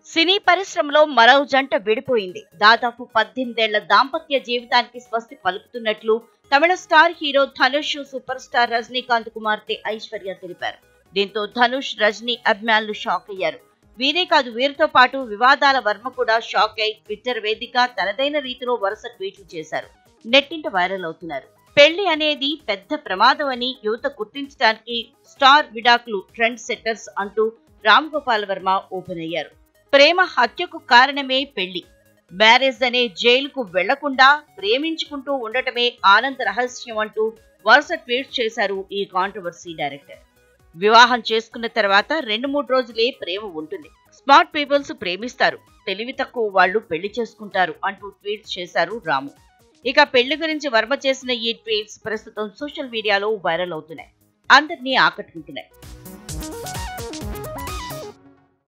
సినీ పరిశ్రమలో మరో జంట విడిపోయింది. దాదాపు 18 ఏళ్ల దాంపత్య జీవితానికి స్వస్తి పలుకుతున్నట్లు తమిళ star hero Dhanush, super star Rajinikanth కుమార్తె ఐశ్వర్య తెలిపారు. దీంతో ధనుష్, రజనీ అభిమానులు షాక్ అయ్యారు. వీరే కాదు, వీరితో పాటు వివాదాల వర్మ కూడా షాక్ అయి ట్విట్టర్ వేదిక తనదైన రీతిలో వరుస ట్వీట్లు చేశారు. నెట్టింట వైరల్ అవుతున్నారు. పెళ్లి అనేది పెద్ద ప్రమాదం అని యువత గుర్తించడానికి స్టార్ విడాకులు ట్రెండ్ సెట్టర్స్ అంటూ రామ్ గోపాల్ వర్మ ఓపెన్ అయ్యారు. ప్రేమ హత్యకు కారణమే పెళ్లి. మ్యారేజ్ అనే జైలుకు వెళ్లకుండా ప్రేమించుకుంటూ ఉండటమే ఆనంద రహస్యం అంటూ వరుస ట్వీట్స్ చేశారు ఈ కాంట్రవర్సీ డైరెక్టర్. వివాహం చేసుకున్న తర్వాత 2-3 రోజులే ప్రేమ ఉంటుంది. స్మార్ట్ పీపుల్స్ ప్రేమిస్తారు, తెలివి తక్కువ వాళ్ళు పెళ్లి చేసుకుంటారు అంటూ ట్వీట్స్ చేశారు రాము. ఇక పెళ్లి గురించి వర్మ చేసిన ఈ ట్వీట్స్ ప్రస్తుతం సోషల్ మీడియాలో వైరల్ అవుతున్నాయి, అందరినీ ఆకట్టుకుంటున్నాయి.